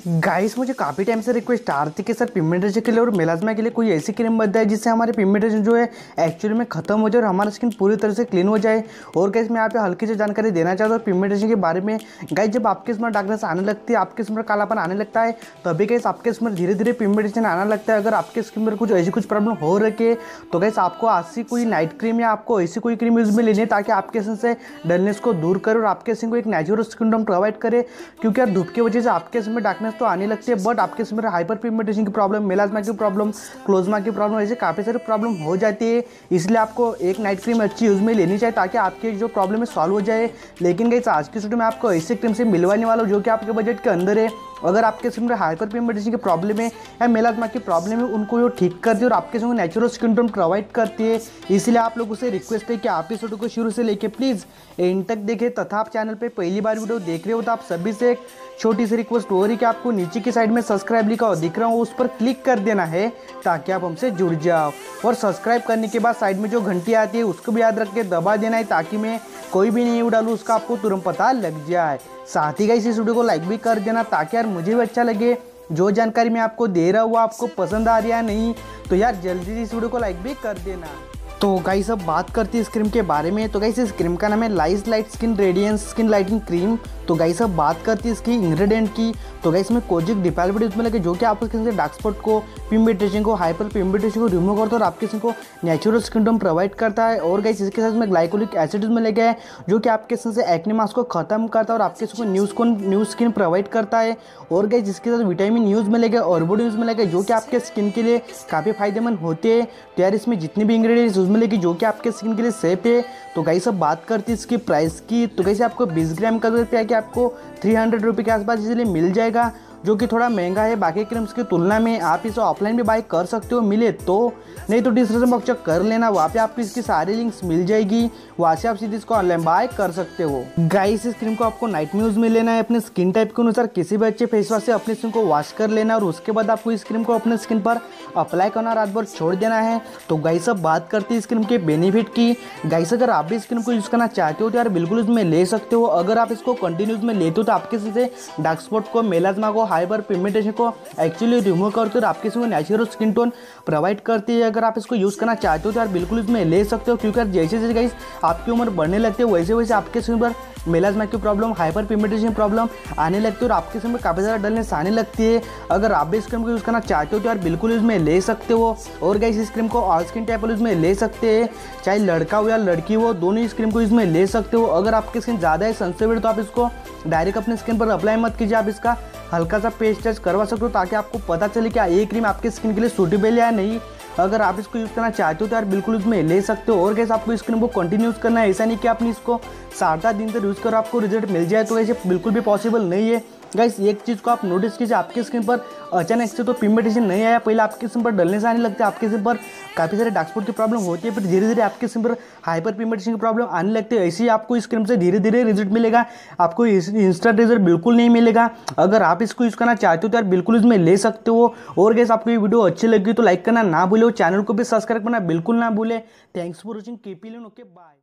Guys मुझे काफ़ी time से रिक्वेस्ट आ रही थी कि सर पिगमेंटेशन के लिए और मेलास्मा के लिए कोई ऐसी क्रीम बताए जिससे हमारे पिगमेंटेशन जो है एक्चुअली में खत्म हो जाए और हमारा स्किन पूरी तरह से क्लीन हो जाए। और गाइस मैं यहाँ पे हल्की सी जानकारी देना चाहता हूँ पिगमेंटेशन के बारे में। गाइस जब आपके इसमें डार्कनेस आने लगती है, आपके इसमें कालापन आने लगता है, तभी गाइस आपके इसमें धीरे धीरे पिगमेंटेशन आना लगता है। अगर आपके स्किन पर कुछ ऐसी कुछ प्रॉब्लम हो रही है तो गाइस आपको ऐसी कोई नाइट क्रीम या आपको ऐसी कोई क्रीम यूज में लेनी है ताकि आपके स्किन से डलनेस को दूर करे और आपके स्किन को एक नेचुरल स्किन टोन प्रोवाइड करे। क्योंकि यार धूप की वजह से आपके स्किन में डार्कनेस तो आने लगती है, बट आपके इसमें हाइपर पिगमेंटेशन की प्रॉब्लम, मेलास्मा की प्रॉब्लम, क्लोज्मा की प्रॉब्लम, ऐसे काफ़ी सारी प्रॉब्लम हो जाती है। इसलिए आपको एक नाइट क्रीम अच्छी यूज़ में लेनी चाहिए ताकि आपकी जो प्रॉब्लम है सॉल्व हो जाए। लेकिन गाइस आज की वीडियो में आपको ऐसी क्रीम से मिलवाने वाला हूं जो कि आपके बजट के अंदर है। अगर आपके स्किन में हाइपर पिगमेंटेशन की प्रॉब्लम है या मेलास्मा की प्रॉब्लम है, उनको जो ठीक करती है और आपके स्किन को नेचुरल स्किन टोन प्रोवाइड करती है। इसलिए आप लोगों से रिक्वेस्ट है कि आप इस वीडियो को शुरू से लेके प्लीज़ एंड तक देखें। तथा आप चैनल पे पहली बार वीडियो देख रहे हो तो आप सभी से एक छोटी सी रिक्वेस्ट हो रही है कि आपको नीचे की साइड में सब्सक्राइब लिखा हुआ दिख रहा हो, उस पर क्लिक कर देना है ताकि आप हमसे जुड़ जाओ। और सब्सक्राइब करने के बाद साइड में जो घंटी आती है उसको भी याद रख के दबा देना है ताकि मैं कोई भी न्यू डालूँ उसका आपको तुरंत पता लग जाए। साथ ही गाइस इस वीडियो को लाइक भी कर देना ताकि यार मुझे भी अच्छा लगे। जो जानकारी मैं आपको दे रहा हूँ आपको पसंद आ रही है या नहीं, तो यार जल्दी से इस वीडियो को लाइक भी कर देना। तो गाइस अब बात करते हैं इस क्रीम के बारे में। तो गाइस इस क्रीम का नाम है लाइस light skin radiance skin lighting cream. तो गाइस अब बात करते हैं इसकी इंग्रेडिएंट की। तो गाइस में कोजिक डिपेल्विड इसमें लगे जो कि आपके स्किन से डार्क स्पॉट को, पिगमेंटेशन को, हाइपर पिगमेंटेशन को रिमूव करता है और आपके स्किन को नेचुरल स्किन टोन प्रोवाइड करता है। और गाइस इसके साथ में ग्लाइकोलिक एसिड इसमें लगे है जो कि आपके स्किन से एक्ने मार्क्स को खत्म करता है और आपके स्किन को न्यू स्किन प्रोवाइड करता है। और गाइस इसके साथ विटामिन यूज में लगे, ऑर्बोड यूज में लगे जो कि आपके स्किन के लिए काफ़ी फायदेमंद होते हैं। तो यार इसमें जितनी भी इंग्रेडिएंट्स यूज में लगी जो कि आपके स्किन के लिए सेफ है। तो गाइस अब बात करती है इसकी प्राइस की। तो गाइस आपको 20 ग्राम का जो है कि आपको 300 रुपये के आसपास इसलिए मिल जाएगा, जो कि थोड़ा महंगा है बाकी क्रीम्स की तुलना में। आप इसे ऑफलाइन भी बाय कर सकते हो मिले तो, नहीं तो डिस्क्रिप्शन बॉक्स चेक कर लेना, वहाँ पे आपको इसकी सारी लिंक्स मिल जाएगी, वहाँ से आप सीधे इसको ऑनलाइन बाय कर सकते हो। गाइस इस क्रीम को आपको नाइट में यूज में लेना है। अपने स्किन टाइप के अनुसार किसी भी अच्छे फेस वॉश से अपने स्किन को वॉश कर लेना और उसके बाद आपको इस क्रीम को अपने स्किन पर अप्लाई करना, रात भर छोड़ देना है। तो गाइस अब बात करते हैं इस क्रीम के बेनिफिट की। गाइस अगर आप भी इस क्रीम को यूज़ करना चाहते हो तो यार बिल्कुल इसमें ले सकते हो। अगर आप इसको कंटिन्यूज में लेते हो तो आपके से डार्क स्पॉट को, मेलास्मा को, हाइपर पिगमेंटेशन को एक्चुअली रिमूव करते हो और आपके स्किन को नेचुरल स्किन टोन प्रोवाइड करती है। अगर आप इसको यूज़ करना चाहते हो तो यार बिल्कुल इसमें ले सकते हो, क्योंकि जैसे जैसे गाइस आपकी उम्र बढ़ने लगती है वैसे वैसे आपके स्किन पर मेलास्मा की प्रॉब्लम, हाइपर पिगमेंटेशन प्रॉब्लम आने लगती है और आपके स्किन में काफ़ी ज़्यादा डलनेस आने लगती है। अगर आप भी इस क्रीम को यूज़ करना चाहते हो तो यार बिल्कुल इसमें ले सकते हो। और गाइस इस क्रीम को ऑल स्किन टाइप इसमें ले सकते हैं, चाहे लड़का हो या लड़की हो, दोनों इस क्रीम को इसमें ले सकते हो। अगर आपकी स्किन ज़्यादा है सेंसिटिव तो आप इसको डायरेक्ट अपने स्किन पर अप्लाई मत कीजिए, आप इसका हल्का सा पेस्ट टच करवा सकते हो ताकि आपको पता चले कि ये क्रीम आपके स्किन के लिए सूटेबल है या नहीं। अगर आप इसको यूज़ करना चाहते हो तो यार बिल्कुल इसमें ले सकते हो। और कैसे आपको इस क्रीम को कंटिन्यू यूज़ करना है, ऐसा नहीं कि आपने इसको 7-8 दिन तक यूज़ करो आपको रिजल्ट मिल जाए, तो ऐसे बिल्कुल भी पॉसिबल नहीं है। गाइस एक चीज़ को आप नोटिस कीजिए, आपके स्किन पर अचानक से तो पिगमेंटेशन नहीं आया, पहले आपके स्किन पर डलनेस आने लगता है, आपके स्किन पर काफ़ी सारे डार्क स्पॉट की प्रॉब्लम होती है, फिर धीरे धीरे आपके स्किन पर हाइपर पिगमेंटेशन की प्रॉब्लम आने लगती है। ऐसे ही आपको इस क्रीम से धीरे धीरे रिजल्ट मिलेगा, आपको इंस्टेंट रिजल्ट बिल्कुल नहीं मिलेगा। अगर आप इसको यूज़ करना चाहते हो तो यार बिल्कुल इसमें ले सकते हो। और गाइस आपको ये वीडियो अच्छी लगी तो लाइक करना ना भूले, चैनल को भी सब्सक्राइब करना बिल्कुल ना भूले। Thanks for watching, keep it okay, bye.